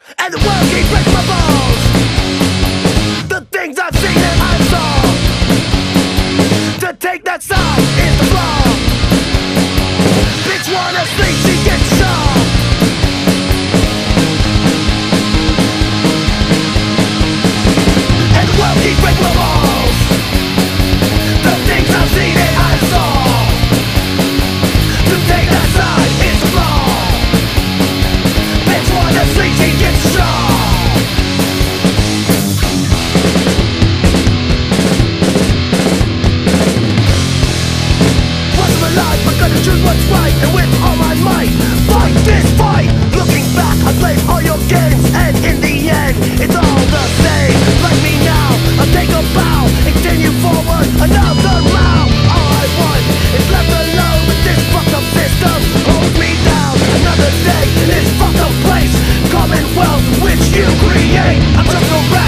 And the world keeps breaking my balls. The things I've seen and I saw. To take that side is the flaw. Bitch wanna sleep, she gets shot. And the world keeps breaking my balls. The things I've seen and I saw. To take that side is the flaw. Bitch wanna sleep, she gets shot. I'm gonna choose what's right, and with all my might fight this fight. Looking back, I played all your games, and in the end, it's all the same. Like me now, I'll take a bow, continue forward, another round. All I want is left alone with this fucked up system. Hold me down, another day in this fucked up place. Commonwealth which you create, I'm just around.